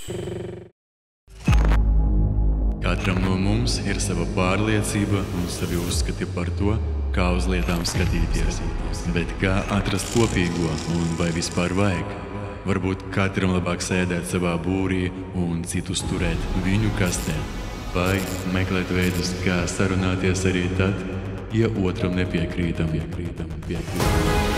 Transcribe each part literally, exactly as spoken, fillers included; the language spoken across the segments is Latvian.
Katram no mums ir sava pārliecība un savi uzskati par to, kā uz lietām skatīties. Bet kā atrast kopīgo un vai vispār vajag? Varbūt katram labāk sēdēt savā būrī un citus turēt viņu kastē. Vai meklēt veidus, kā sarunāties arī tad, ja otram nepiekrītam, piekrītam, piekrītam.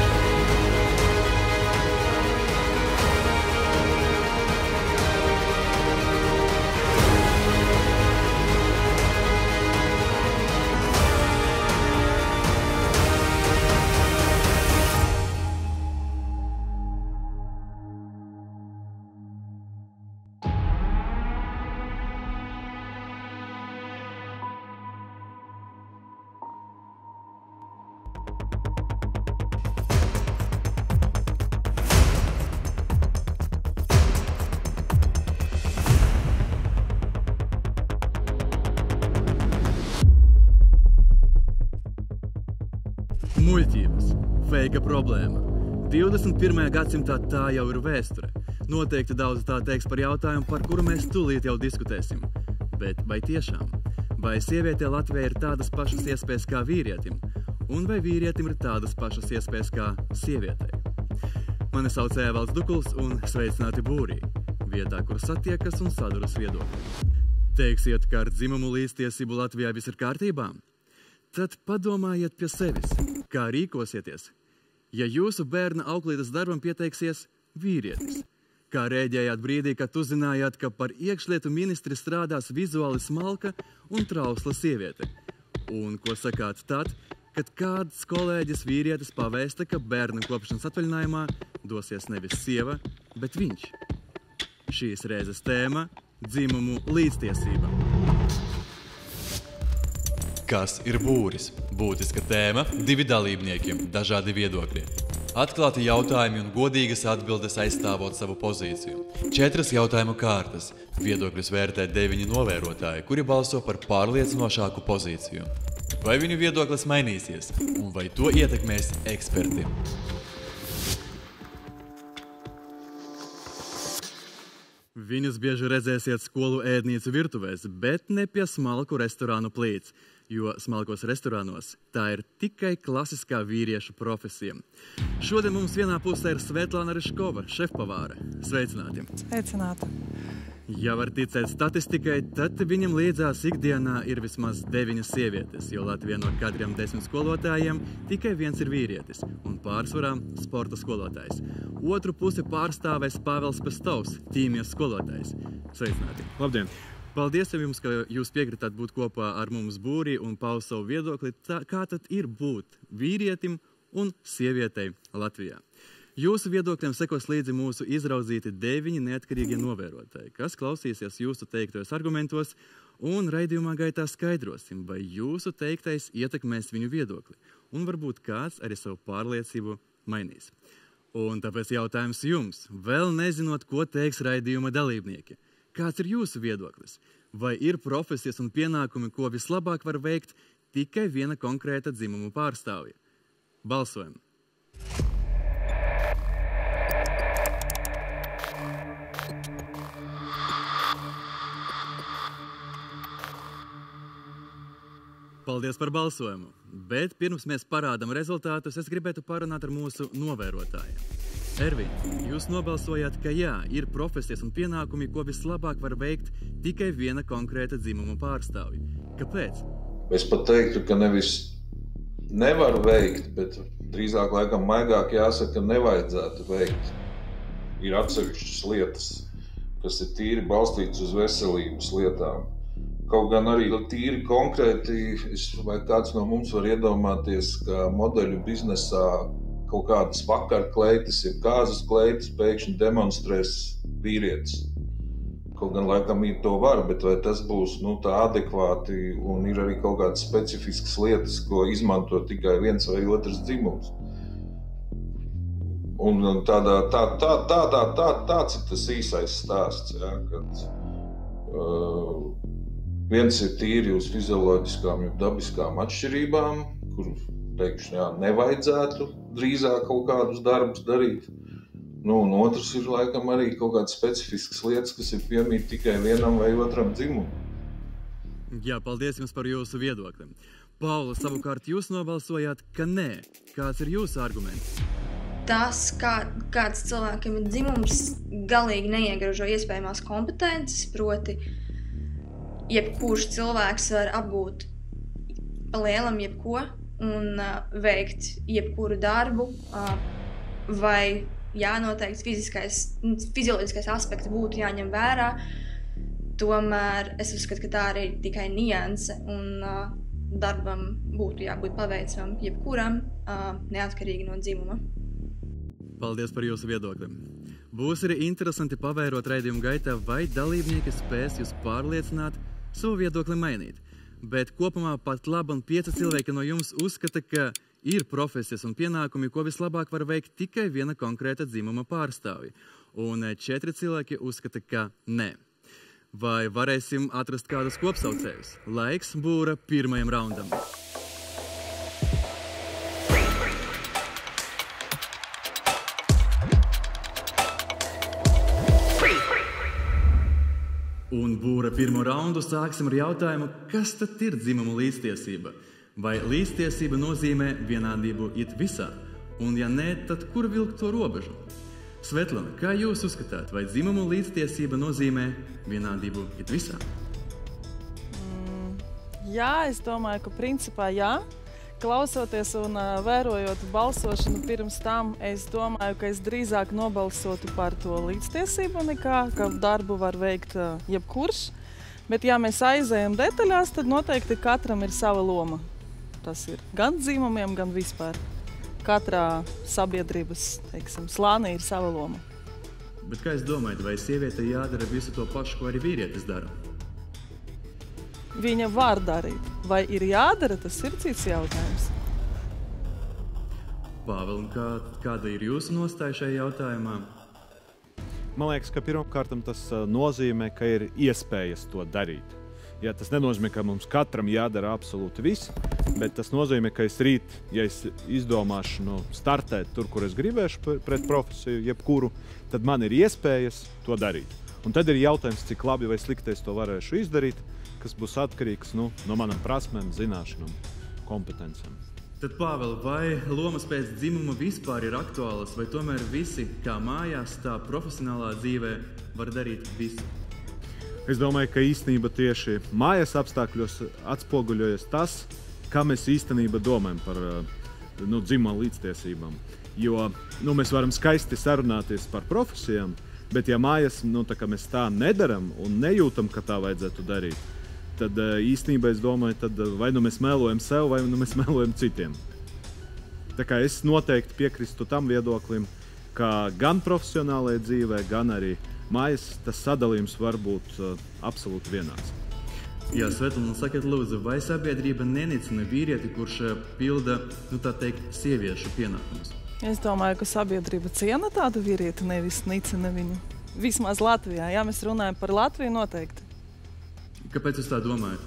Muļķības. Feika problēma. divdesmit pirmajā gadsimtā tā jau ir vēsture. Noteikti daudz tā teiks par jautājumu, par kuru mēs tūlīt jau diskutēsim. Bet vai tiešām? Vai sievietē Latvijā ir tādas pašas iespējas kā vīrietim? Un vai vīrietim ir tādas pašas iespējas kā sievietei? Mani sauc Ēvalds Dukuls un sveicināti būrī. Vietā, kur satiekas un saduras viedokļi. Teiksiet, ka ar dzimumu līdztiesību Latvijā viss ir kārtībā? Tad padomājiet pie sevis, kā rīkosieties, ja jūsu bērna auklītes darbam pieteiksies vīrietis. Kā rēģējāt brīdī, kad uzzinājāt, ka par iekšlietu ministri strādās vizuāli smalka un trausla sieviete? Un ko sakāt tad, kad kāds kolēģis vīrietis pavēsta, ka bērnu kopšanas atvaļinājumā dosies nevis sieva, bet viņš? Šīs reizes tēma – dzimumu līdztiesība. Kas ir būris? Būtiska tēma, divi dalībniekiem, dažādi viedokļi. Atklāti jautājumi un godīgas atbildes aizstāvot savu pozīciju. Četras jautājumu kārtas. Viedokļus vērtē deviņi novērotāji, kuri balso par pārliecinošāku pozīciju. Vai viņu viedoklis mainīsies? Un vai to ietekmēs eksperti? Viņus bieži redzēsiet skolu ēdnīcu virtuvēs, bet ne pie smalku restorānu plīts, jo smalkos restorānos tā ir tikai klasiskā vīriešu profesija. Šodien mums vienā pusē ir Svetlana Ryžkova, šefpavāre. Sveicināti! Sveicināti! Ja var ticēt statistikai, tad viņam līdzās ikdienā ir vismaz deviņas sievietes, jo Latvijā no kadriem desmit skolotājiem tikai viens ir vīrietis un pārsvarā sporta skolotājs. Otru pusi pārstāvēs Pāvels Pestovs, ķīmijas skolotājs. Sveicināti! Labdien! Paldies jums, ka jūs piekritāt būt kopā ar mums būrī un paust savu viedokli, tā, kā tad ir būt vīrietim un sievietei Latvijā. Jūsu viedokļiem sekos līdzi mūsu izraudzīti deviņi neatkarīgie novērotāji, kas klausīsies jūsu teiktos argumentos un raidījumā gaitā skaidrosim, vai jūsu teiktais ietekmēs viņu viedokli, un varbūt kāds arī savu pārliecību mainīs. Un tāpēc jautājums jums, vēl nezinot, ko teiks raidījuma dalībnieki. Kāds ir jūsu viedoklis? Vai ir profesijas un pienākumi, ko vislabāk var veikt tikai viena konkrēta dzimumu pārstāvja? Balsojam! Paldies par balsojumu, bet pirms mēs parādam rezultātus, es gribētu parunāt ar mūsu novērotājiem. Ervin, jūs nobalsojāt, ka jā, ir profesijas un pienākumi, ko vislabāk var veikt tikai viena konkrēta dzimuma pārstāvja. Kāpēc? Es pat teiktu, ka nevis nevar veikt, bet drīzāk laikam maigāk jāsaka, nevajadzētu veikt. Ir atsevišķas lietas, kas ir tīri balstītas uz veselības lietām. Kaut gan arī tīri konkrēti, vai kāds no mums var iedomāties, ka modeļu biznesā kaut kādas vakarkleitas, ja kāzas kleitas pēkšņi demonstrēs vīrietis. Kaut gan laikam ir to var, bet vai tas būs nu, tā adekvāti un ir arī kaut kādas specifiskas lietas, ko izmanto tikai viens vai otrs dzimums. Un tādā, tā, tā, tā, tā, tā, tāds ir tas īsais stāsts, ja, kad uh, viens ir tīri uz fizioloģiskām, dabiskām atšķirībām, kur, teikšu, jā, nevajadzētu drīzāk kaut kādus darbus darīt. Nu, un otrs ir laikam arī kaut kādas specifiskas lietas, kas ir piemīt tikai vienam vai otram dzimumam. Jā, paldies jums par jūsu viedokli. Paula, savukārt jūs nobalsojāt, ka nē. Kāds ir jūsu arguments? Tas, kā, kāds cilvēkam ir dzimums, galīgi neiegrožo iespējamās kompetences, proti, jebkurš cilvēks var apgūt pa lielam jebko un uh, veikt jebkuru darbu, uh, vai jā, noteikti fiziskais, fizioloģiskais aspekts būtu jāņem vērā. Tomēr es uzskatu, ka tā arī ir tikai nianse un uh, darbam būtu jābūt paveicamam jebkuram, uh, neatkarīgi no dzimuma. Paldies par jūsu viedokli. Būs arī interesanti pavērot raidījumu gaitā, vai dalībnieki spēs jūs pārliecināt savu viedokli mainīt. Bet kopumā pat labi un pieci cilvēki no jums uzskata, ka ir profesijas un pienākumi, ko vislabāk var veikt tikai viena konkrēta dzimuma pārstāvja. Un četri cilvēki uzskata, ka nē. Vai varēsim atrast kādus kopsaucējus? Laiks būra pirmajam raundam. Un būra pirmo raundu sāksim ar jautājumu, kas tad ir dzimuma līdztiesība? Vai līdztiesība nozīmē vienādību it visā? Un ja nē, tad kur vilkt to robežu? Svetlana, kā jūs uzskatāt, vai dzimumu līdztiesība nozīmē vienādību it visā? Mm, jā, es domāju, ka principā jā. Klausoties un uh, vērojot balsošanu pirms tam, es domāju, ka es drīzāk nobalsotu par to līdztiesību nekā, ka darbu var veikt uh, jebkurš. Bet ja mēs aizējam detaļās, tad noteikti katram ir sava loma. Tas ir gan dzimumiem, gan vispār. Katrā sabiedrības, teiksim, slānī ir sava loma. Bet kā jūs domājat, vai sieviete jādara visu to pašu, ko arī vīrietis dara? Viņa var darīt. Vai ir jādara, tas ir cits jautājums. Pāvēl, kā, kāda ir jūsu nostāja šajā jautājumā? Man liekas, ka pirmkārt tas nozīmē, ka ir iespējas to darīt. Ja, tas nenozīmē, ka mums katram jādara absolūti viss, bet tas nozīmē, ka es rīt, ja es izdomāšu nu, startēt tur, kur es gribēšu pret profesiju, jebkuru, tad man ir iespējas to darīt. Un tad ir jautājums, cik labi vai slikti es to varēšu izdarīt, kas būs atkarīgs nu, no manām prasmēm, zināšanām, kompetencēm. Tad, Pāvēl, vai lomas pēc dzimuma vispār ir aktuālas, vai tomēr visi, kā mājās, tā profesionālā dzīvē, var darīt visu? Es domāju, ka īstenībā tieši mājas apstākļos atspoguļojas tas, kā mēs īstenībā domājam par nu, dzimuma līdztiesībām. Jo nu, mēs varam skaisti sarunāties par profesijām, bet ja mājas nu, tā, mēs tā nedaram un nejūtam, ka tā vajadzētu darīt, tad īstenībā es domāju, tad vai nu mēs melojam sev, vai nu mēs melojam citiem. Tā kā es noteikti piekristu tam viedoklim, ka gan profesionālajā dzīvē, gan arī mājas tas sadalījums var būt uh, absolūti vienāds. Jā, Svetlana, sakiet lūdzu, vai sabiedrība nenicina vīrieti, kurš pilda, nu tā teikt, sieviešu pienākumus? Es domāju, ka sabiedrība ciena tādu vīrieti, nevis nicina viņu. Vismaz Latvijā. Jā, mēs runājam par Latviju noteikti. Kāpēc jūs tā domājat?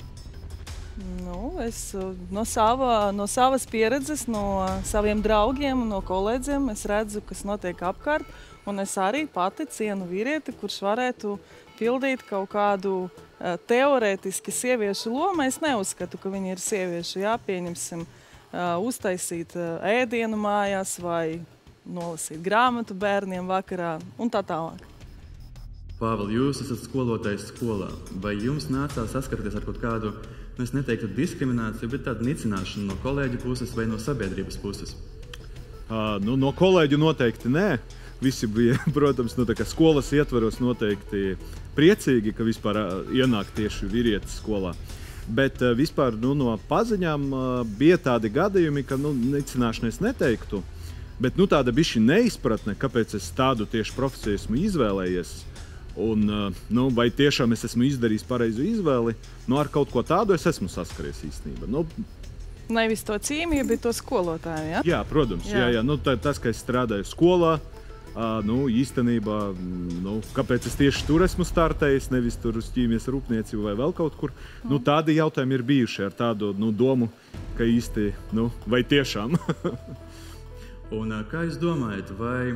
Nu, es no, sava, no savas pieredzes, no saviem draugiem, no kolēģiem, es redzu, kas notiek apkārt. Un es arī pati cienu vīrieti, kurš varētu pildīt kaut kādu uh, teorētiski sieviešu lomu. Es neuzskatu, ka viņi ir sieviešu. Jā, pieņemsim, uh, uztaisīt uh, ēdienu mājās vai nolasīt grāmatu bērniem vakarā un tā tālāk. Pāvēl, jūs esat skolotājs skolā. Vai jums nācās saskarties ar kaut kādu, nu es neteiktu diskrimināciju, bet tādu nicināšanu no kolēģu puses vai no sabiedrības puses? Uh, nu, no kolēģu noteikti nē. Visi bija, protams, nu, tā kā skolas ietvaros noteikti priecīgi, ka vispār uh, ienāk tieši vīrietis skolā. Bet uh, vispār nu, no paziņām uh, bija tādi gadījumi, ka nu, nicināšanu es neteiktu, bet nu, tāda bišķi neizpratne, kāpēc es tādu tieši profesiju esmu izvēlējies. Un, uh, nu, vai tiešām es esmu izdarījis pareizu izvēli, nu, ar kaut ko tādu es esmu saskaries īstenībā. Nu, Nevis to cīmiju, bet to skolotāju, ja? Jā, protams. Jā. Jā, jā. Nu, tā, tas, ka es strādāju skolā, Uh, nu, īstenībā, nu, kāpēc es tieši tur esmu startējis, nevis tur uz ķīmijas rūpniecību vai vēl kaut kur. Mm. Nu, tādi jautājumi ir bijuši ar tādu nu, domu, ka īsti, nu, vai tiešām. Un kā jūs domājat, vai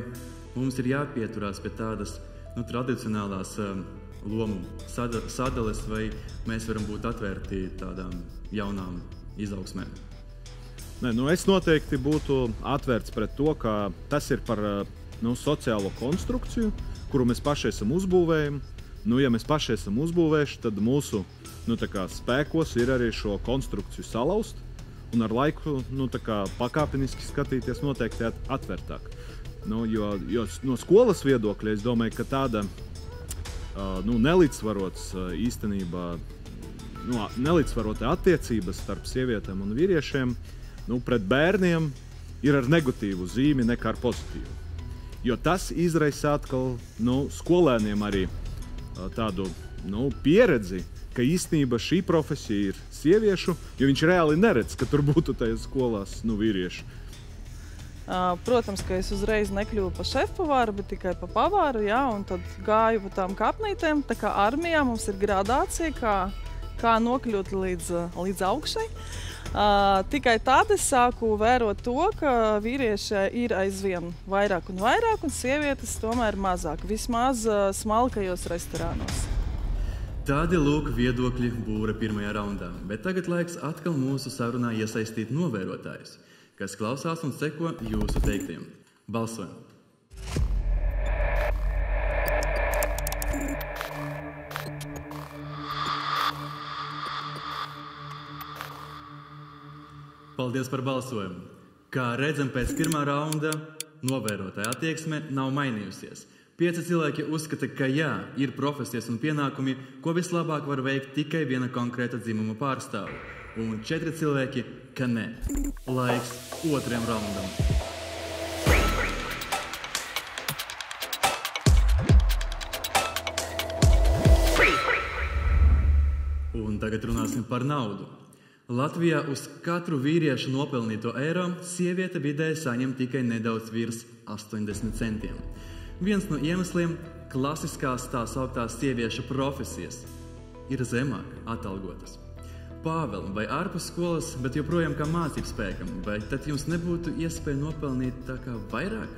Mums ir jāpieturās pie tādas nu, tradicionālās um, lomu sada, sadales, vai mēs varam būt atvērti tādām jaunām izaugsmēm. Nē, nu es noteikti būtu atvērts pret to, ka tas ir par nu, sociālo konstrukciju, kuru mēs paši esam uzbūvējuši. Nu, ja mēs paši esam uzbūvējuši, tad mūsu nu, tā kā, spēkos ir arī šo konstrukciju salauzt un ar laiku nu, tā kā, pakāpeniski skatīties noteikti atvērtāk. Nu, jo, jo no skolas viedokļa es domāju, ka tāda uh, nu, nelīdzsvarots uh, īstenībā nu, nelīdzsvarota attiecības starp sievietēm un vīriešiem nu, pret bērniem ir ar negatīvu zīmi nekā ar pozitīvu. Jo tas izraisa atkal nu, skolēniem arī tādu nu, pieredzi, ka īstenībā šī profesija ir sieviešu, jo viņš reāli neredz, ka tur būtu tajās skolās nu, vīrieši. Protams, ka es uzreiz nekļuvu pa šefpavāru, bet tikai pa pavāru, jā, un tad gāju pa tām kapnītēm. Tā kā armijā mums ir gradācija, kā, kā nokļūt līdz, līdz augšai. Uh, tikai tad es sāku vērot to, ka vīrieši ir aizvien vairāk un vairāk, un sievietes tomēr mazāk, vismaz uh, smalkajos restorānos. Tādi lūk viedokļi būra pirmajā raundā, bet tagad laiks atkal mūsu sarunā iesaistīt novērotājus, kas klausās un seko jūsu teiktiem. Balsojam! Paldies par balsojumu. Kā redzam, pēc pirmā raunda novērotāja attieksme nav mainījusies. Pieci cilvēki uzskata, ka jā, ir profesijas un pienākumi, ko vislabāk var veikt tikai viena konkrēta dzimuma pārstāve. Un četri cilvēki, ka nē. Laiks otriem raundam. Un tagad runāsim par naudu. Latvijā uz katru vīriešu nopelnīto eiro sieviete vidēji saņem tikai nedaudz virs astoņdesmit centiem. Viens no iemesliem – klasiskās tā sauktās sieviešu profesijas ir zemāk atalgotas. Pāvēl, vai ārpus skolas, bet joprojām kā mācību spēkam, vai tad jums nebūtu iespēja nopelnīt tā kā vairāk?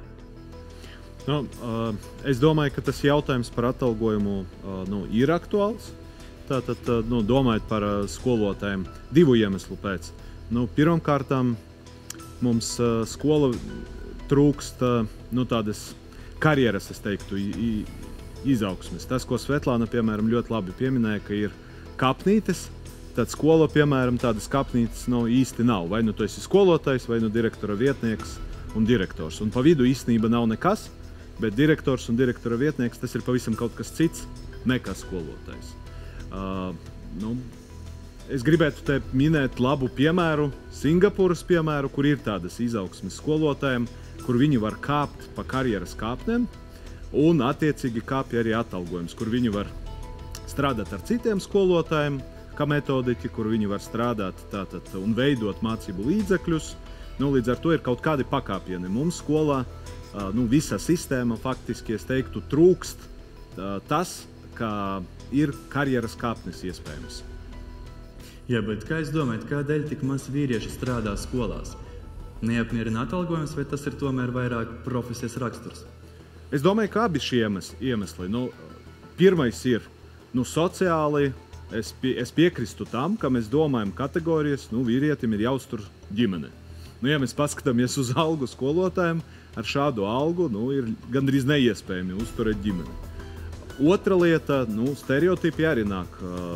Nu, uh, es domāju, ka tas jautājums par atalgojumu uh, nu, ir aktuāls. Tātad, nu, domājot par uh, skolotājiem divu iemeslu pēc. Nu, pirmkārtām mums uh, skola trūkst uh, nu, tādas karjeras, es teiktu, i, izaugsmes. Tas, ko Svetlāna, piemēram, ļoti labi pieminēja, ka ir kapnītes, tad skola, piemēram, tādas kapnītes nu, īsti nav. Vai nu tu esi skolotājs, vai nu direktora vietnieks un direktors. Un pa vidu īstenība nav nekas, bet direktors un direktora vietnieks tas ir pavisam kaut kas cits nekā skolotājs. Uh, nu, es gribētu te minēt labu piemēru, Singapūras piemēru, kur ir tādas izaugsmes skolotājiem, kur viņi var kāpt pa karjeras kāpnēm un attiecīgi kāpja arī atalgojums, kur viņi var strādāt ar citiem skolotājiem, kā metodiķi, kur viņi var strādāt tātad un veidot mācību līdzekļus. Nu, līdz ar to ir kaut kādi pakāpieni. Mums skolā uh, nu, visa sistēma faktiski, es teiktu, trūkst uh, tas, kā ir karjeras kāpnes iespējams. Jā, bet kā jūs domājat, kādēļ tik maz vīrieši strādā skolās? Neapmierina atalgojums, vai tas ir tomēr vairāk profesijas raksturs? Es domāju, ka abi šie iemesli. Nu, pirmais ir nu, sociāli. Es, pie, es piekrīstu tam, ka mēs domājam kategorijas, nu, vīrietim ir jāuztur ģimene. Nu, ja mēs paskatāmies uz algu skolotājiem, ar šādu algu nu, ir gandrīz neiespējami uzturēt ģimeni. Otra lieta, nu, stereotipi arī nāk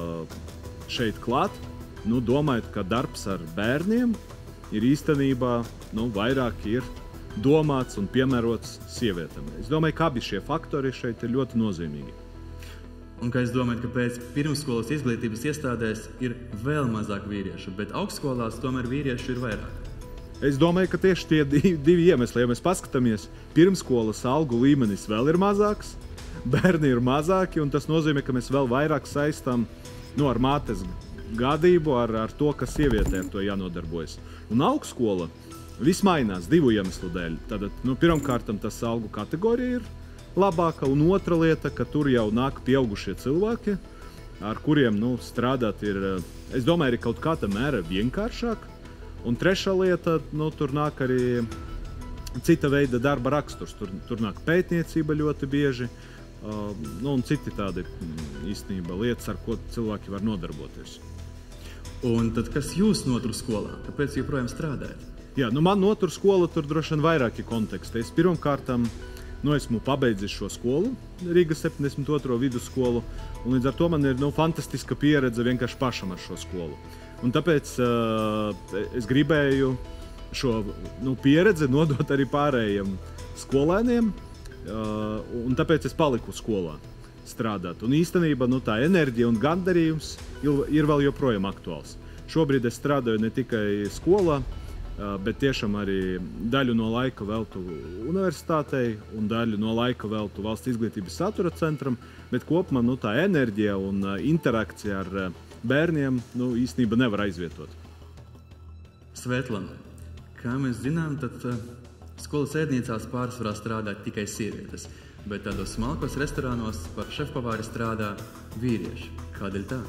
šeit klāt. Nu, domājot, ka darbs ar bērniem ir īstenībā nu, vairāk ir domāts un piemērots sievietēm. Es domāju, ka abi šie faktori šeit ir ļoti nozīmīgi. Un kā jūs domājat, ka pēc pirmsskolas izglītības iestādēs ir vēl mazāk vīriešu, bet augstskolās tomēr vīriešu ir vairāk? Es domāju, ka tieši tie divi, divi iemesli, ja mēs paskatāmies, pirmsskolas algu līmenis vēl ir mazāks, bērni ir mazāki, un tas nozīmē, ka mēs vēl vairāk saistām nu, ar mātes gadību, ar, ar to, ka sievietēm to jānodarbojas. Un augstskola viss mainās divu iemeslu dēļ. Tātad, nu, pirmkārtam tas algu kategorija ir labāka, un otra lieta, ka tur jau nāk pieaugušie cilvēki, ar kuriem nu, strādāt ir, es domāju, ir kaut kāda mēra vienkāršāk. Un trešā lieta, nu, tur nāk arī cita veida darba raksturs. Tur, tur nāk pētniecība ļoti bieži, uh, nu, un citi tādi īstenībā lietas, ar ko cilvēki var nodarboties. Un tad kas jūs notur skolā? Kāpēc joprojām strādājat? Jā, nu man notur skola, tur droši vien vairāki konteksti. Es pirmkārtām nu, esmu pabeidzis šo skolu, Rīgas septiņdesmit otro vidusskolu, un līdz ar to man ir nu, fantastiska pieredze vienkārši pašam ar šo skolu. Un tāpēc uh, es gribēju šo nu, pieredzi nodot arī pārējiem skolēniem, uh, un tāpēc es paliku skolā strādāt. Un īstenībā nu, tā enerģija un gandarījums ir, ir vēl joprojām aktuāls. Šobrīd es strādāju ne tikai skolā, bet tiešām arī daļu no laika veltu universitātei un daļu no laika veltu valsts izglītības satura centram, bet kopumā nu, tā enerģija un interakcija ar bērniem nu, īstenībā nevar aizvietot. Svetlana, kā mēs zinām, tad uh, skolas ēdnīcās pārsvarā strādā tikai sievietes, bet tādos smalkos restorānos par šefpavāri strādā vīrieši. Kādēļ tā?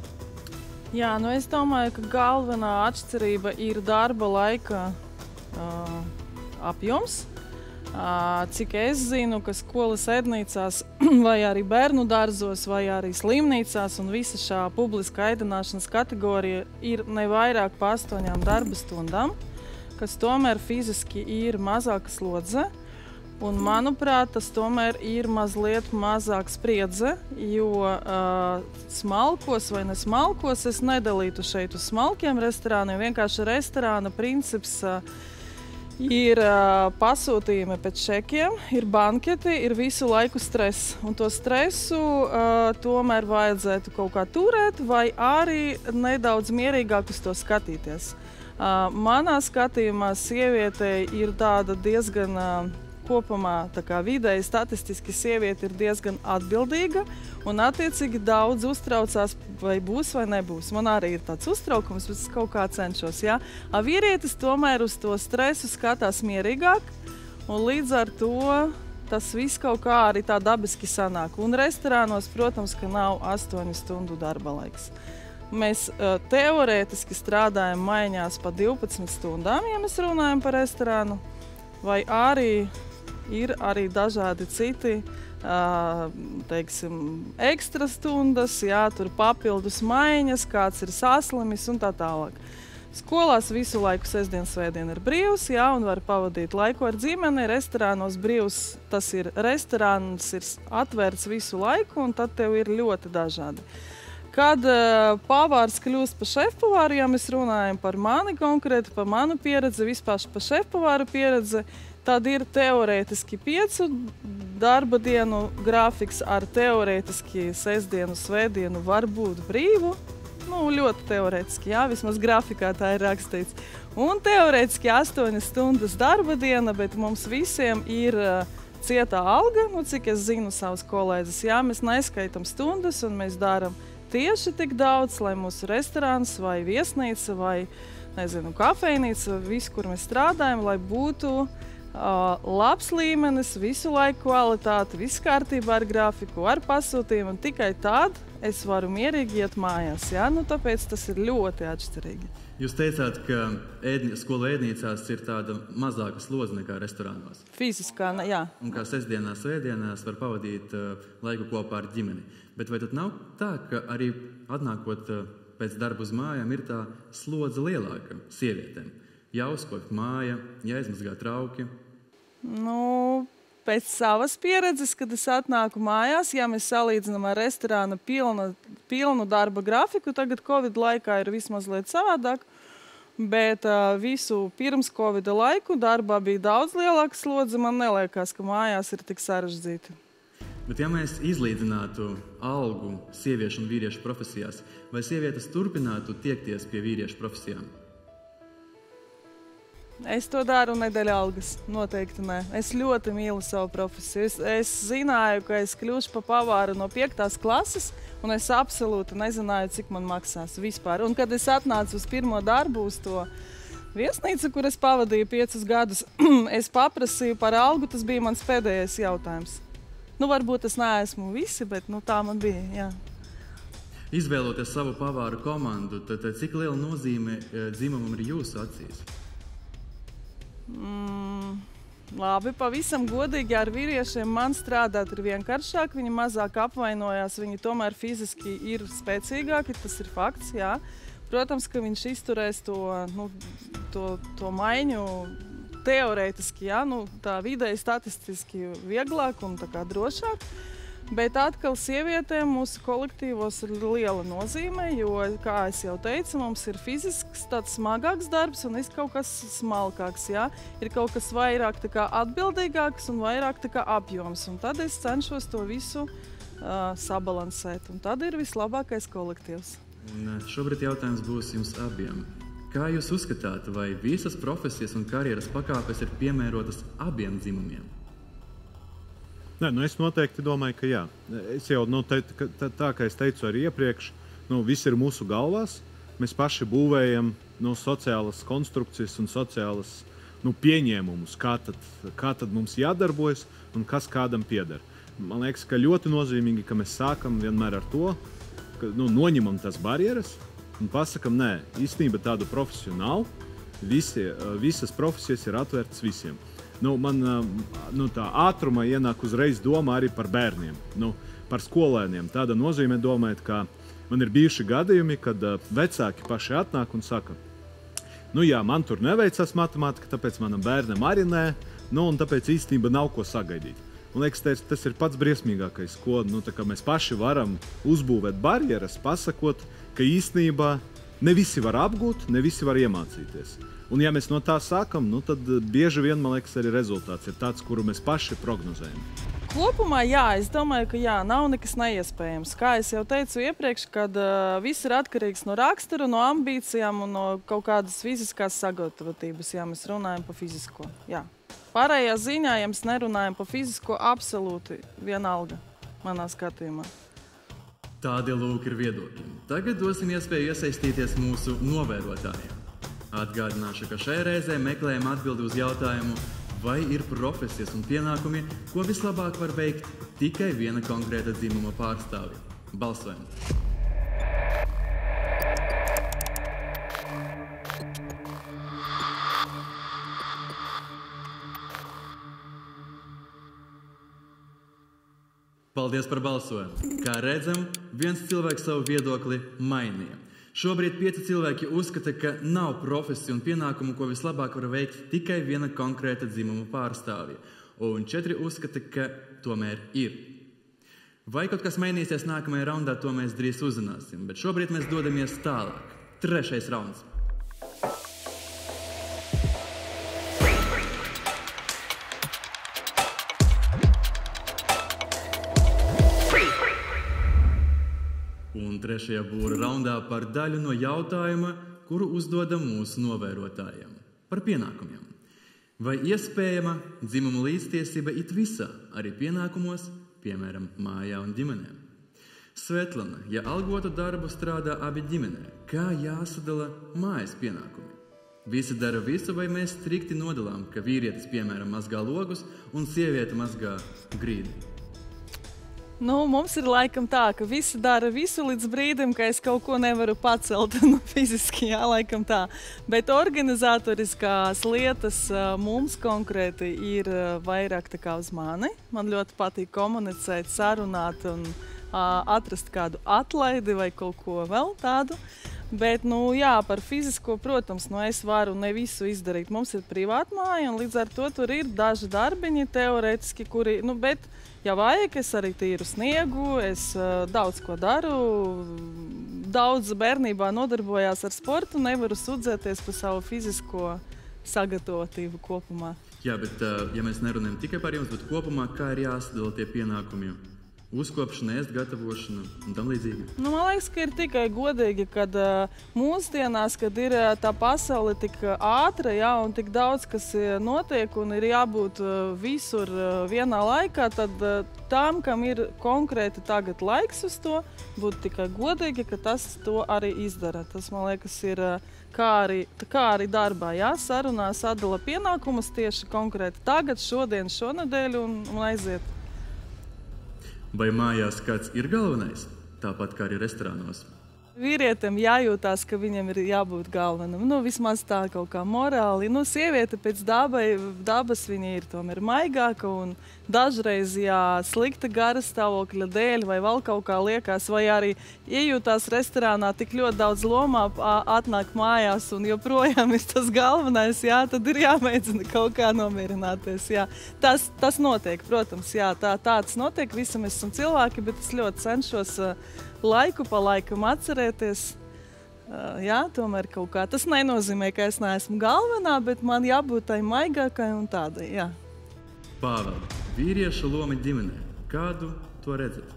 Jā, nu es domāju, ka galvenā atšķirība ir darba laika uh, apjoms. Uh, cik es zinu, ka skolas ēdnīcās vai arī bērnu dārzos vai arī slimnīcās un visa šā publiska ēdināšanas kategorija ir ne vairāk pa astoņām darba stundām, kas tomēr fiziski ir mazāka slodze. Un, manuprāt, tas tomēr ir mazliet mazāk spriedze, jo uh, smalkos vai nesmalkos es nedalītu šeit uz smalkiem restorāniem. Vienkārši restorāna princips uh, ir uh, pasūtījumi pēc šekiem, ir banketi, ir visu laiku stress. Un to stresu uh, tomēr vajadzētu kaut kā turēt vai arī nedaudz mierīgāk uz to skatīties. Uh, manā skatījumā sievietei ir tāda diezgan... Uh, Kopumā tā kā vidēji statistiski sieviete ir diezgan atbildīga un attiecīgi daudz uztraucās, vai būs vai nebūs. Man arī ir tāds uztraukums, bet es kaut kā cenšos. Ja? A vīrietis tomēr uz to stresu skatās mierīgāk un līdz ar to tas viss kaut kā arī tā dabiski sanāk. Un restorānos, protams, ka nav astoņu stundu darba laiks. Mēs uh, teorētiski strādājam maiņās pa divpadsmit stundām, ja mēs runājam par restorānu, vai arī ir arī dažādi citi, teiksim, ekstra stundas, jā, tur papildus maiņas, kāds ir saslimis un tā tālāk. Skolās visu laiku sestdien, svētdien ir brīvs, jā, un var pavadīt laiku ar ģimeni. Restorānos brīvs, tas ir restorāns, ir atvērts visu laiku, un tad tev ir ļoti dažādi. Kad uh, pavārs kļūst par šefpavāru, ja mēs runājam par mani konkrēti, par manu pieredzi, vispār par šefpavāru pieredzi, tad ir teorētiski piecu darba dienu grafiks ar teorētiski sestdienu, svētdienu var būt brīvu. Nu, ļoti teorētiski, jā, vismaz grafikā tā ir rakstīts. Un teorētiski astoņas stundas darba diena, bet mums visiem ir uh, cietā alga, nu, cik es zinu savus kolēģus. Jā, mēs neskaitam stundas un mēs darām tieši tik daudz, lai mūsu restorāns vai viesnīca vai, nezinu, kafejnīca, viss, kur mēs strādājam, lai būtu Uh, labs līmenis, visu laiku kvalitāti, viss kārtībā ar grafiku, ar pasūtījumu, un tikai tad es varu mierīgi iet mājās. Ja? Nu, tāpēc tas ir ļoti atšķirīgi. Jūs teicāt, ka ēdni, skola ēdnīcās ir tāda mazāka slodze nekā restorānos. Fiziskā, jā. Un kā sestdienās, svētdienās var pavadīt uh, laiku kopā ar ģimeni. Bet vai tad nav tā, ka arī atnākot uh, pēc darba uz mājām ir tā slodze lielāka sievietēm? Jāuzkopj māja, jāizmazgā trauki. Nu, pēc savas pieredzes, kad es atnāku mājās, ja mēs salīdzinām ar restorāna pilnu, pilnu darba grafiku, tagad Covid laikā ir vismaz liet savādāk, bet uh, visu pirms Covida laiku darbā bija daudz lielāka slodze. Man neliekas, ka mājās ir tik sarežģīti. Bet ja mēs izlīdzinātu algu sieviešu un vīriešu profesijās, vai sievietes turpinātu tiekties pie vīriešu profesijām? Es to daru nedēļ algas, noteikti nē. Es ļoti mīlu savu profesiju. Es, es zināju, ka es kļūšu pa pavāru no piektās klases, un es absolūti nezināju, cik man maksās vispār. Un kad es atnācu uz pirmo darbu, uz to viesnīcu, kur es pavadīju piecus gadus, es paprasīju par algu, tas bija mans pēdējais jautājums. Nu, varbūt es neesmu visi, bet nu, tā man bija, jā. Izvēloties savu pavāru komandu, tad cik liela nozīme dzimumam ir jūsu acīs? Mm, Labi, pavisam godīgi ar vīriešiem man strādāt ir vienkāršāk, viņi mazāk apvainojās, viņi tomēr fiziski ir spēcīgāki, tas ir fakts, jā. Protams, ka viņš izturēs to, nu, to, to maiņu teorētiski, jā, nu, tā vidēji statistiski vieglāk un tā kā drošāk. Bet atkal sievietēm mūsu kolektīvos ir liela nozīme, jo, kā es jau teicu, mums ir fizisks tāds smagāks darbs un ir kaut kas smalkāks, jā. Ir kaut kas vairāk tā kā atbildīgāks un vairāk tā kā apjoms. Un tad es cenšos to visu uh, sabalansēt. Un tad ir vislabākais kolektīvs. Un šobrīd jautājums būs jums abiem. Kā jūs uzskatāt, vai visas profesijas un karjeras pakāpes ir piemērotas abiem dzimumiem? Nē, nu es noteikti domāju, ka jā. Es jau, nu, te, tā, tā kā es teicu arī iepriekš, nu, viss ir mūsu galvās. Mēs paši būvējam nu, sociālas konstrukcijas un sociālas nu, pieņēmumus, kā tad, kā tad mums jādarbojas un kas kādam pieder. Man liekas, ka ļoti nozīmīgi, ka mēs sākam vienmēr ar to, ka nu, noņemam tas barjeras un pasakam, nē, īstenībā tādu profesiju nav. Visi, visas profesijas ir atvērtas visiem. Nu, man nu, tā ātrumā ienāk uzreiz doma arī par bērniem, nu, par skolēniem. Tāda nozīmē domājot, ka man ir bijuši gadījumi, kad vecāki paši atnāk un saka, nu jā, man tur neveicās matemātika, tāpēc manam bērnam arī nē, nu, un tāpēc īstenībā nav ko sagaidīt. Man liekas, tas, tas ir pats briesmīgākais, ko nu, tā kā mēs paši varam uzbūvēt barjeras, pasakot, ka īstenībā ne visi var apgūt, ne visi var iemācīties. Un ja mēs no tā sākam, nu, tad bieži vien, man liekas, arī rezultāts ir tāds, kuru mēs paši prognozējam. Kopumā, jā, es domāju, ka jā, nav nekas neiespējams. Kā es jau teicu iepriekš, kad uh, viss ir atkarīgs no rakstura, no ambīcijām un no kaut kādas fiziskās sagatavotības, ja mēs runājam par fizisko. Jā. Pārējā ziņā, ja mēs nerunājam par fizisko, absolūti vienalga manā skatījumā. Tādi lūk ir viedokļi. Tagad dosim iespēju iesaistīties mūsu novērotājiem. Atgādināšu, ka šai reizē meklējam atbildi uz jautājumu, vai ir profesijas un pienākumi, ko vislabāk var veikt tikai viena konkrēta dzimuma pārstāvja. Balsojam! Paldies par balsojumu! Kā redzam, viens cilvēks savu viedokli mainīja. Šobrīd pieci cilvēki uzskata, ka nav profesiju un pienākumu, ko vislabāk var veikt tikai viena konkrēta dzimuma pārstāvja. Un četri uzskata, ka tomēr ir. Vai kaut kas mainīsies nākamajā raundā, to mēs drīz uzzināsim. Bet šobrīd mēs dodamies tālāk. Trešais rauns. Un trešajā būra raundā par daļu no jautājuma, kuru uzdodam mūsu novērotājiem – par pienākumiem. Vai iespējama dzimuma līdztiesība it visā, arī pienākumos, piemēram, mājā un ģimenē? Svetlana, ja algotu darbu strādā abi ģimenē, kā jāsadala mājas pienākumi? Visi dara visu, vai mēs strikti nodalām, ka vīrietis, piemēram, mazgā logus un sieviete mazgā grīdi? Nu, mums ir laikam tā, ka visi dara visu līdz brīdim, ka es kaut ko nevaru pacelt nu, fiziski, jā, laikam tā. Bet organizatoriskās lietas mums konkrēti ir vairāk tā kā uz mani. Man ļoti patīk komunicēt, sarunāt un atrast kādu atlaidi vai kaut ko vēl tādu. Bet, nu, jā, par fizisko, protams, nu, es varu ne visu izdarīt. Mums ir privātmāja, un līdz ar to tur ir daži darbiņi teorētiski, kuri, nu, bet, ja vajag, es arī tīru sniegu, es uh, daudz ko daru, daudz bērnībā nodarbojās ar sportu, nevaru sudzēties par savu fizisko sagatavotību kopumā. Jā, bet, uh, ja mēs nerunājam tikai par jums, bet kopumā, kā ir jāsadala tie pienākumi? Uzkopšana, ēst gatavošana un tam līdzīgi. Nu, man liekas, ka ir tikai godīgi, kad uh, mūsdienās, kad ir uh, tā pasaule tik uh, ātra, jā, un tik daudz, kas uh, notiek un ir jābūt uh, visur uh, vienā laikā, tad uh, tām, kam ir konkrēti tagad laiks uz to, būtu tikai godīgi, ka tas to arī izdara. Tas, man liekas, ir uh, kā, arī, kā arī darbā, jā, sarunā sadala pienākumus tieši konkrēti tagad, šodien, šonedēļ un, un aiziet. Vai mājās kāds ir galvenais, tāpat kā arī restorānos? Vīrietim jājūtās, ka viņam ir jābūt galvenam. Nu, vismaz tā kaut kā morāli. Nu, sieviete pēc dabai, dabas viņa ir tomēr maigāka un dažreiz, jā, slikta gara stāvokļa dēļ vai vēl kaut kā liekas, vai arī iejūtās restorānā tik ļoti daudz lomā, atnāk mājās un joprojām ir tas galvenais, jā, tad ir jāmēģina kaut kā nomierināties, jā. Tas, tas notiek, protams, jā, tā, tāds notiek, visi mēs esam cilvēki, bet es ļoti cenšos laiku pa laikam atcerēties. Jā, tomēr kaut kā. Tas nenozīmē, ka es neesmu galvenā, bet man jābūt tai maigākai un tādai, jā. Pāvēl, vīriešu loma ģimenē. Kādu to redzat?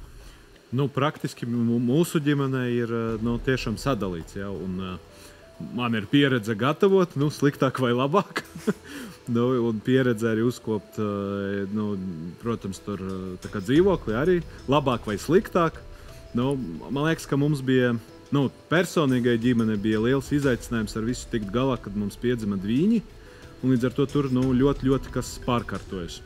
Nu, praktiski mūsu ģimenē ir nu, tiešām sadalīts, jā, un man ir pieredze gatavot, nu, sliktāk vai labāk. Nu, un pieredze arī uzkopt, nu, protams, tur tā kā dzīvokli arī labāk vai sliktāk. Nu, man liekas, ka mums bija, nu, personīgai ģimene bija liels izaicinājums ar visu tikt galā, kad mums piedzima dvīņi, un līdz ar to tur, nu, ļoti, ļoti kas pārkārtojas.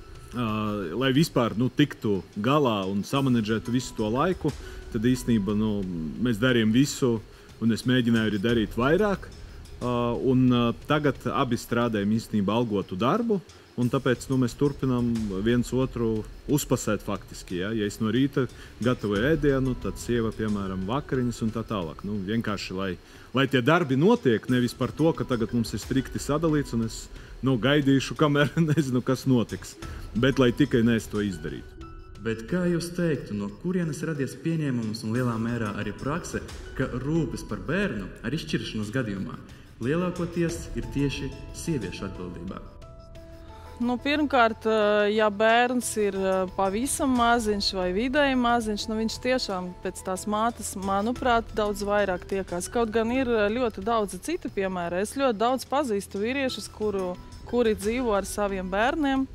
Uh, lai vispār, nu, tiktu galā un samanedžētu visu to laiku, tad īstenībā, nu, mēs darījām visu, un es mēģināju arī darīt vairāk, uh, un uh, tagad abi strādājam īstenībā algotu darbu, un tāpēc nu, mēs turpinām viens otru uzpasēt faktiski. Ja, ja es no rīta gatavoju ēdienu, tad sieva, piemēram, vakariņas un tā tālāk. Nu, vienkārši, lai, lai tie darbi notiek, nevis par to, ka tagad mums ir strikti sadalīts un es nu, gaidīšu, kamēr nezinu, kas notiks. Bet lai tikai ne es to izdarītu. Bet kā jūs teiktu, no kurienes radies pieņēmums un lielā mērā arī prakse, ka rūpes par bērnu ar izšķiršanos gadījumā lielākoties ir tieši sieviešu atbildībā? Nu, pirmkārt, ja bērns ir pavisam maziņš vai vidēji maziņš, nu viņš tiešām pēc tās mātes, manuprāt, daudz vairāk tiekās. Kaut gan ir ļoti daudz citu piemēru. Es ļoti daudz pazīstu vīriešus, kuru, kuri dzīvo ar saviem bērniem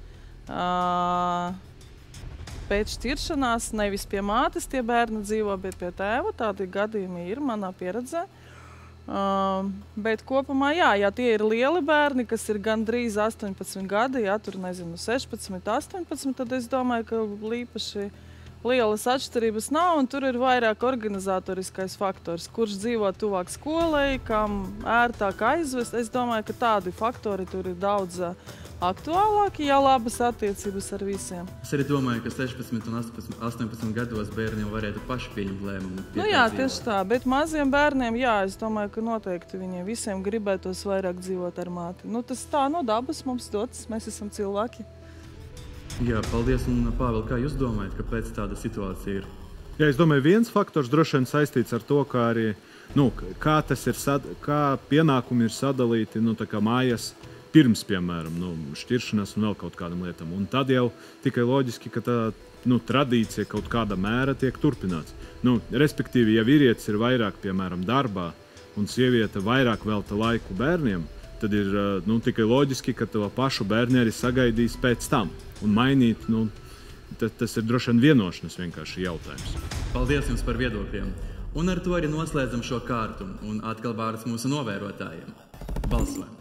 pēc šķiršanās. Nevis pie mātes tie bērni dzīvo, bet pie tēva. Tādi gadījumi ir manā pieredzē. Uh, bet kopumā, jā, ja tie ir lieli bērni, kas ir gandrīz astoņpadsmit gadi, ja tur, nezinu, sešpadsmit, astoņpadsmit, tad es domāju, ka līpaši lielas atšķirības nav, un tur ir vairāk organizatoriskais faktors, kurš dzīvo tuvāk skolai, kam ērtāk aizvest. Es domāju, ka tādi faktori tur ir daudz aktuālāki, ja labas attiecības ar visiem. Es arī domāju, ka sešpadsmit un astoņpadsmit gados bērniem varētu paši pieņemt lēmumu. Nu jā, tieši tā, bet maziem bērniem, jā, es domāju, ka noteikti viņiem visiem gribētos vairāk dzīvot ar māti. Nu, tas tā no dabas mums dots, mēs esam cilvēki. Jā, paldies, un Pāvēl, kā jūs domājat, kāpēc tāda situācija ir? Jā, es domāju, viens faktors droši vien saistīts ar to, kā arī, nu, kā tas ir, sad, kā pienākumi ir sadalīti, nu, tā kā mājas pirms, piemēram, nu, šķiršanās un vēl kaut kādam lietam. Un tad jau tikai loģiski, ka tā nu, tradīcija kaut kāda mēra tiek turpināts. Nu, respektīvi, ja vīrietis ir vairāk, piemēram, darbā un sieviete vairāk velta laiku bērniem, tad ir nu, tikai loģiski, ka to pašu bērni arī sagaidīs pēc tam. Un mainīt, nu, tas ir droši vien vienošanas vienkārši jautājums. Paldies jums par viedokļiem. Un ar to arī noslēdzam šo kārtu. Un atkal vārds mūsu novērotājiem. Balsojam!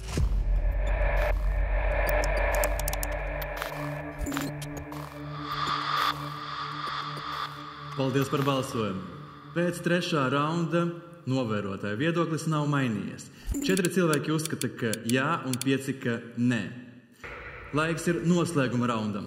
Paldies par balsojumu. Pēc trešā raunda novērotāja viedoklis nav mainījies. Četri cilvēki uzskata, ka jā, un pieci, ka nē. Laiks ir noslēguma raundam.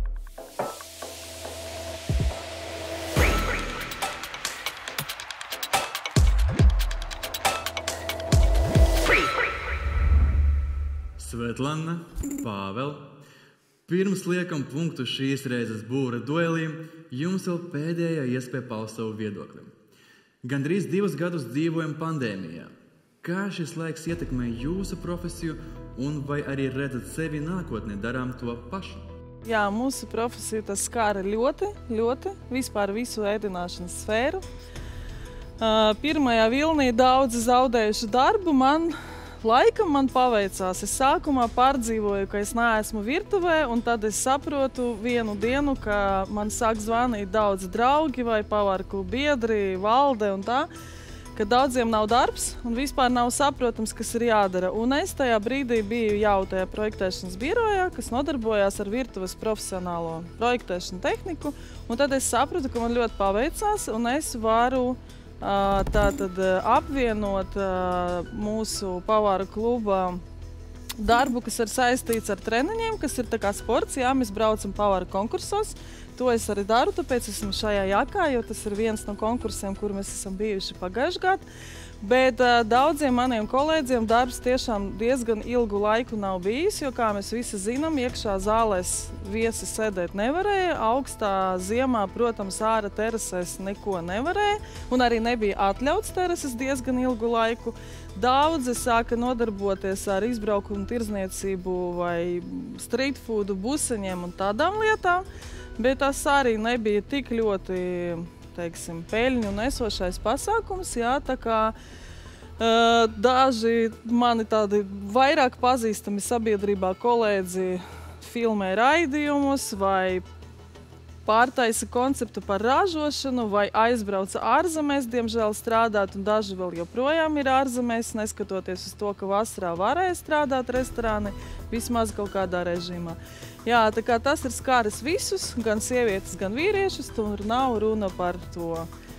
Svetlana, Pāvēl. Pirms liekam punktu šīs reizes būra duelī, jums vēl pēdējā iespēja paust savu viedokli. Gandrīz divus gadus dzīvojam pandēmijā. Kā šis laiks ietekmē jūsu profesiju un vai arī redzat sevi nākotnē darām to pašu? Jā, mūsu profesiju tas skāra ļoti, ļoti, vispār visu ēdināšanas sfēru. Uh, pirmajā vilnī daudzi zaudējuši darbu, man laikam man paveicās. Es sākumā pārdzīvoju, ka es neesmu virtuvē, un tad es saprotu vienu dienu, ka man sāk zvanīt daudzi draugi vai pavarku biedri, valde un tā, ka daudziem nav darbs un vispār nav saprotams, kas ir jādara. Un es tajā brīdī biju jau tajā projektēšanas birojā, kas nodarbojās ar virtuves profesionālo projektēšanu tehniku, un tad es sapratu, ka man ļoti paveicās, un es varu tātad apvienot mūsu pavāra kluba darbu, kas ir saistīts ar treniņiem, kas ir tā kā sports. Jā, mēs braucam pavāra konkursos. To es arī daru, tāpēc esmu šajā jakā, jo tas ir viens no konkursiem, kur mēs esam bijuši pagājuši gadu. Bet uh, daudziem maniem kolēģiem darbs tiešām diezgan ilgu laiku nav bijis, jo, kā mēs visi zinām, iekšā zālēs viesi sēdēt nevarēja. Augstā ziemā, protams, ārā terasēs neko nevarēja, un arī nebija atļauts terases diezgan ilgu laiku. Daudzi sāka nodarboties ar izbraukumu tirzniecību vai street foodu, buseņiem un tādām lietām, bet tas arī nebija tik ļoti, teiksim, peļņu nesošais pasākums, jā, tā kā uh, daži mani tādi vairāk pazīstami sabiedrībā kolēģi filmē raidījumus vai pārtaisa konceptu par ražošanu vai aizbrauca ārzemēs, diemžēl strādāt, un daži vēl joprojām ir ārzemēs, neskatoties uz to, ka vasarā varēja strādāt restorāni, vismaz kaut kādā režīmā. Jā, tā kā tas ir skāris visus, gan sievietes, gan vīriešus, tur nav runa par to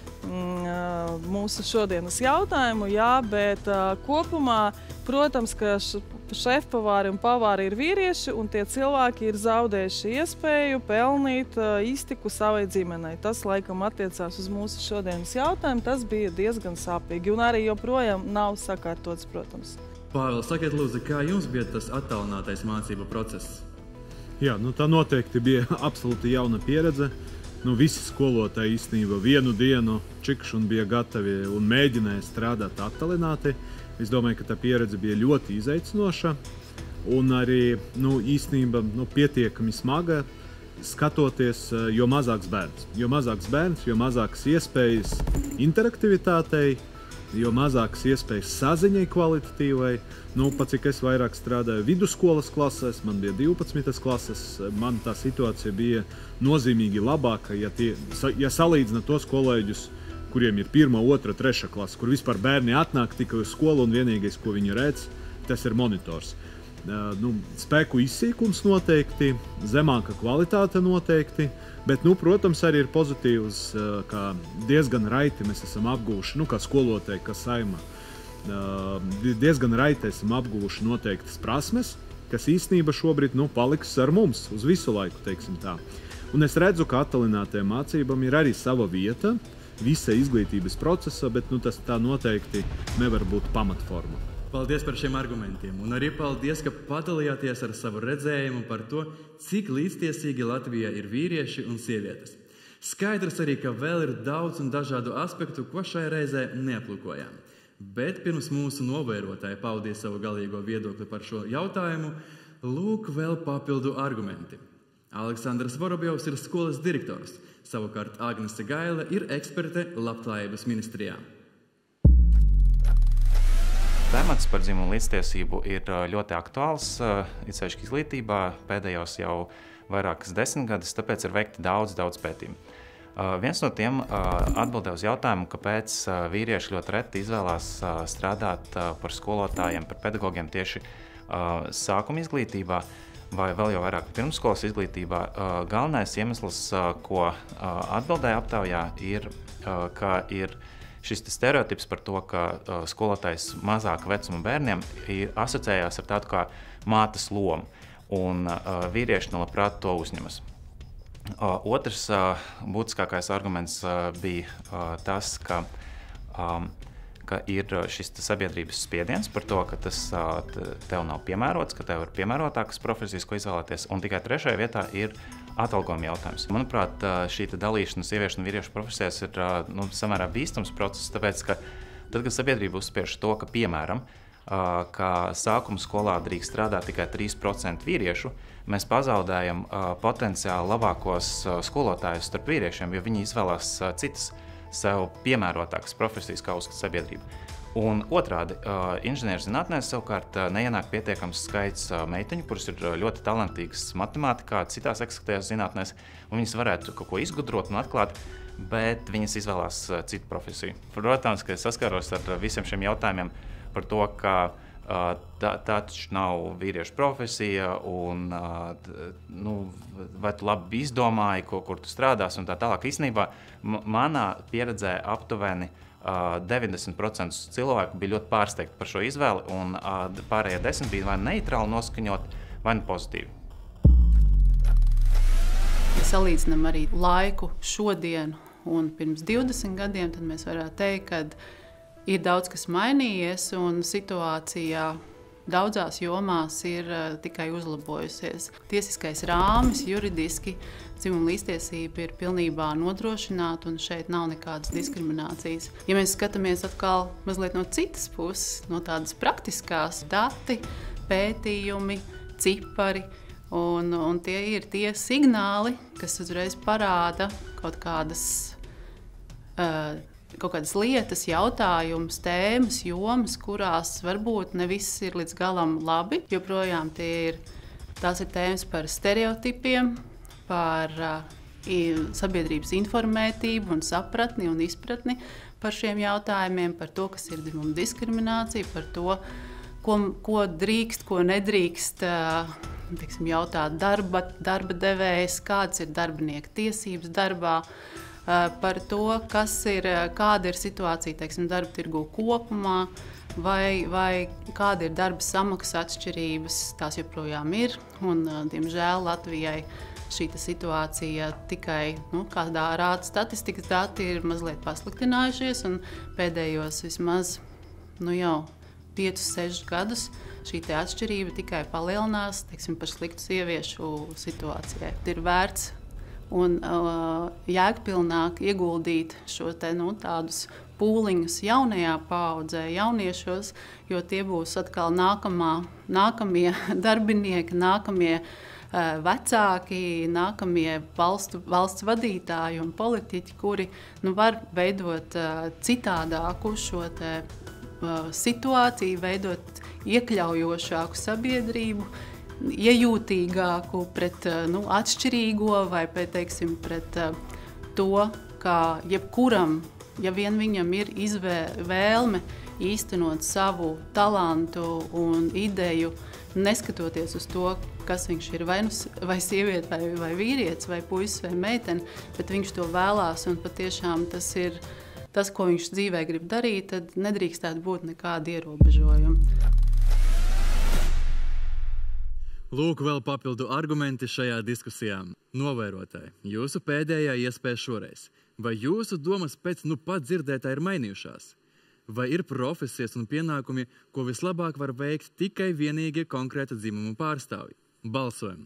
mm, mūsu šodienas jautājumu, jā, bet uh, kopumā, protams, ka šefpavāri un pavāri ir vīrieši, un tie cilvēki ir zaudējuši iespēju pelnīt uh, iztiku savai ģimenei. Tas, laikam, attiecās uz mūsu šodienas jautājumu, tas bija diezgan sāpīgi, un arī joprojām nav sakārtots, protams. Pāvēl, sakiet lūdzu, kā jums bija tas attālinātais mācību process? Jā, nu tā noteikti bija absolūti jauna pieredze. Nu, visi skolotāji īstenībā vienu dienu čikšu un bija gatavi un mēģināja strādāt attālināti. Es domāju, ka tā pieredze bija ļoti izaicinoša un arī nu, īstenībā nu, pietiekami smaga, skatoties, jo mazāks bērns. Jo mazāks bērns, jo mazākas iespējas interaktivitātei, jo mazākas iespējas saziņai kvalitatīvai. Nu, pat cik es vairāk strādāju vidusskolas klasēs, man bija divpadsmitas klases, man tā situācija bija nozīmīgi labāka, ja, tie, ja salīdzina tos kolēģus, kuriem ir pirmā, otra, treša klase, kur vispār bērni atnāk tikai uz skolu un vienīgais, ko viņi redz, tas ir monitors. Nu, spēku izsīkums noteikti, zemāka kvalitāte noteikti, bet, nu, protams, arī ir pozitīvs, ka diezgan raiti mēs esam apguvuši, nu, kā skolotāji, kā saima, diezgan raiti esam apguvuši noteiktas prasmes, kas īstenībā šobrīd, nu, paliks ar mums uz visu laiku, teiksim tā. Un es redzu, ka attālinātajām mācībām ir arī sava vieta, visa izglītības procesa, bet, nu, tas tā noteikti nevar būt pamatforma. Paldies par šiem argumentiem, un arī paldies, ka padalījāties ar savu redzējumu par to, cik līdztiesīgi Latvijā ir vīrieši un sievietes. Skaidrs arī, ka vēl ir daudz un dažādu aspektu, ko šai reizē neaplūkojām. Bet pirms mūsu novērotāji paudīja savu galīgo viedokli par šo jautājumu, lūk vēl papildu argumenti. Aleksandrs Vorobjovs ir skolas direktors, savukārt Agnese Gaile ir eksperte Labklājības ministrijā. Temats par dzimumu līdztiesību ir ļoti aktuāls, it sevišķi izglītībā, pēdējos jau vairākas desmitgades, tāpēc ir veikti daudz, daudz pētījumu. Viens no tiem atbildē uz jautājumu, kāpēc vīrieši ļoti reti izvēlās strādāt par skolotājiem, par pedagogiem tieši sākuma izglītībā vai vēl jau vairāk pirmsskolas izglītībā. Galvenais iemesls, ko atbildēja aptaujā, ir, ka ir šis stereotips par to, ka uh, skolotājs mazāka vecuma bērniem asociējās ar tādu kā mātes lomu, un uh, vīrieši nelabprāt to uzņemas. Uh, otrs uh, būtiskākais arguments uh, bija uh, tas, ka, um, ka ir šis sabiedrības spiediens par to, ka tas uh, tev nav piemērots, ka tev ir piemērotākas profesijas, ko izvēlēties, un tikai trešajā vietā ir atalgojuma jautājums. Manuprāt, šī dalīšana sieviešu un vīriešu profesijās ir nu, samērā bīstams process, tāpēc, ka tad, kad sabiedrība uzspiež to, ka, piemēram, ka sākuma skolā drīkst strādāt tikai trīs procenti vīriešu, mēs pazaudējam potenciāli labākos skolotājus starp vīriešiem, jo viņi izvēlās citas sev piemērotākas profesijas, kā uzskata sabiedrība. Un otrādi, inženierzinātnēs savukārt neienāk pietiekams skaits meiteņu, kuras ir ļoti talantīgas matemātikā, citās eksaktējās zinātnēs, un viņas varētu kaut ko izgudrot un atklāt, bet viņas izvēlās citu profesiju. Protams, ka es saskaros ar visiem šiem jautājumiem par to, ka tā, tā taču nav vīriešu profesija, un nu, vai tu labi izdomāji, ko, kur tu strādās, un tā tālāk. Īstenībā manā pieredzē aptuveni deviņdesmit procenti cilvēku bija ļoti pārsteigti par šo izvēli, un pārējie desmit bija vai neitrāli noskaņot, vai ne pozitīvi. Ja salīdzinām arī laiku šodien un pirms divdesmit gadiem, tad mēs varētu teikt, ka ir daudz kas mainījies un situācijā daudzās jomās ir uh, tikai uzlabojusies. Tiesiskais rāmis, juridiski dzimuma līdztiesība ir pilnībā nodrošināta un šeit nav nekādas diskriminācijas. Ja mēs skatāmies atkal mazliet no citas puses, no tādas praktiskās dati, pētījumi, cipari, un, un tie ir tie signāli, kas uzreiz parāda kaut kādas uh, kaut kādas lietas, jautājumus, tēmas, jomas, kurās varbūt ne viss ir līdz galam labi. Joprojām tie ir, tās ir tēmas par stereotipiem, par uh, sabiedrības informētību un sapratni un izpratni par šiem jautājumiem, par to, kas ir dzimuma diskriminācija, par to, ko, ko drīkst, ko nedrīkst uh, teiksim, jautāt darba, darba devējs, kādas ir darbinieka tiesības darbā, par to, kas ir, kāda ir situācija teiksim, darba tirgu kopumā, vai, vai kāda ir darba samaksas atšķirības, tās joprojām ir. Un, diemžēl Latvijai šī situācija tikai, nu, kādā rāda statistikas dati, ir mazliet pasliktinājušies, un pēdējos vismaz nu, jau piecus, sešus gadus šī atšķirība tikai palielinās, teiksim, par sliktu sieviešu situācijai. Ir vērts un uh, jēgpilnāk ieguldīt šo te, nu, tādus pūliņus jaunajā paaudzē, jauniešos, jo tie būs atkal nākamā, nākamie darbinieki, nākamie uh, vecāki, nākamie valstu, valsts vadītāji un politiķi, kuri nu, var veidot uh, citādāku šo te, uh, situāciju, veidot iekļaujošāku sabiedrību, iejūtīgāku pret nu, atšķirīgo vai pret, teiksim, pret uh, to, ka jebkuram, ja vien viņam ir izvēlme īstenot savu talantu un ideju, neskatoties uz to, kas viņš ir, vai, nu, vai sieviete, vai, vai vīrietis, vai puisis, vai meitene, bet viņš to vēlās un patiešām tas ir tas, ko viņš dzīvē grib darīt, tad nedrīkstētu būt nekāda ierobežojuma. Lūk, vēl papildu argumenti šajā diskusijā. Novērotāji, jūsu pēdējā iespēja šoreiz. Vai jūsu domas pēc nu pat dzirdētā ir mainījušās? Vai ir profesijas un pienākumi, ko vislabāk var veikt tikai vienīgi konkrēta dzimuma pārstāvji? Balsojam!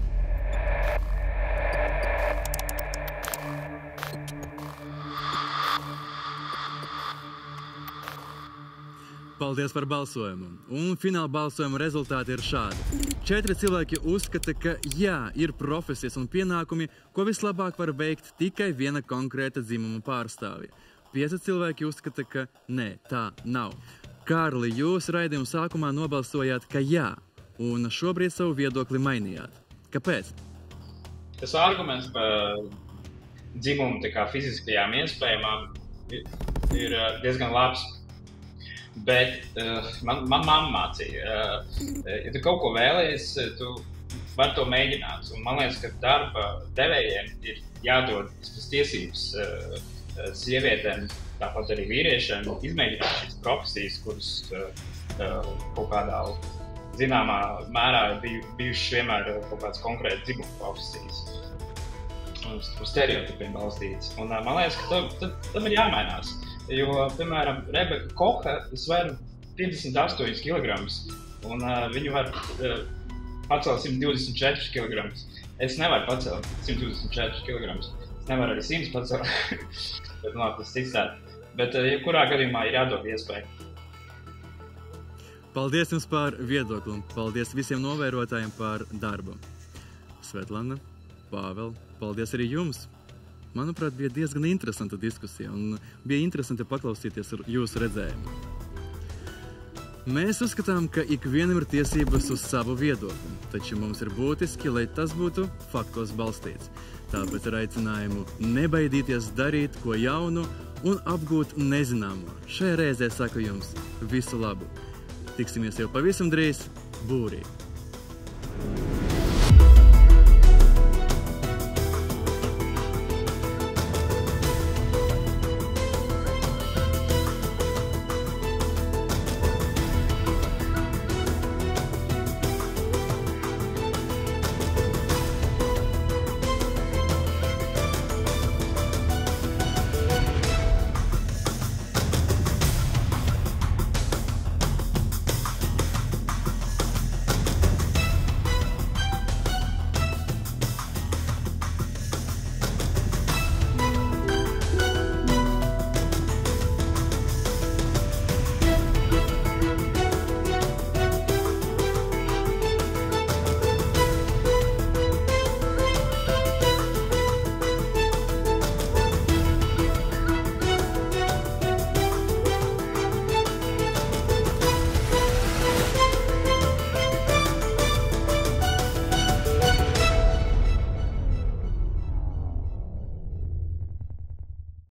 Paldies par balsojumu. Un fināla balsojuma rezultāti ir šādi. Četri cilvēki uzskata, ka jā, ir profesijas un pienākumi, ko vislabāk var veikt tikai viena konkrēta dzimuma pārstāvja. Pieci cilvēki uzskata, ka nē, tā nav. Kārli, jūs raidījuma sākumā nobalsojāt, ka jā, un šobrīd savu viedokli mainījāt. Kāpēc? Tas arguments par dzimumu tā kā fiziskajām iespējamām ir, ir diezgan labs. Bet uh, man, man mamma mācīja, uh, ja tu kaut ko vēlies, tu vari to mēģināt. Un man liekas, ka darba devējiem ir jādod vismaz tiesības uh, sievietēm, tāpat arī vīriešiem, izmēģināt šīs profesijas, kuras uh, uh, kaut kādā zināmā mērā ir biju, bijušas vienmēr kaut kādas konkrētas dzimuma profesijas. Uz, uz stereotipiem balstītas. Un uh, man liekas, ka tam, tam, tam ir jāmainās. Jo, piemēram, Rebeka Koha sver piecdesmit astoņus kilogramus, un uh, viņu var uh, pacelt simt divdesmit četrus kilogramus. Es nevaru pacelt simt divdesmit četrus kilogramus. Es nevaru arī simts pacelt, bet no, tas cits tā. Bet, uh, jebkurā gadījumā ir jādod iespēju. Paldies jums par viedokli un paldies visiem novērotājiem par darbu. Svetlana, Pāvel, paldies arī jums! Manuprāt, bija diezgan interesanta diskusija un bija interesanti paklausīties ar jūsu redzējumu. Mēs uzskatām, ka ikvienam ir tiesības uz savu viedokli, taču mums ir būtiski, lai tas būtu faktos balstīts. Tāpēc ar aicinājumu nebaidīties darīt ko jaunu un apgūt nezināmo. Šajā reizē saku jums visu labu. Tiksimies jau pavisam drīz Būrī!